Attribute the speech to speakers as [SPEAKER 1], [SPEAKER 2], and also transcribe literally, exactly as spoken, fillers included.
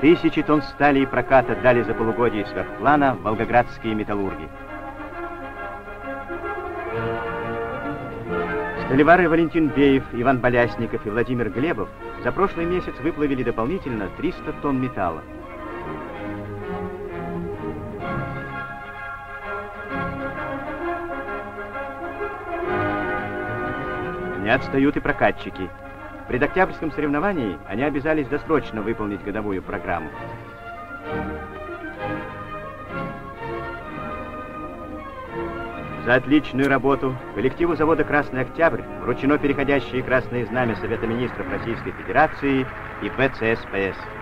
[SPEAKER 1] Тысячи тонн стали и проката дали за полугодие сверхплана волгоградские металлурги. Столевары Валентин Беев, Иван Болясников и Владимир Глебов за прошлый месяц выплавили дополнительно триста тонн металла. Не отстают и прокатчики. В предоктябрьском соревновании они обязались досрочно выполнить годовую программу. За отличную работу коллективу завода «Красный Октябрь» вручено переходящее красное знамя Совета министров Российской Федерации и вэ цэ эс пэ эс.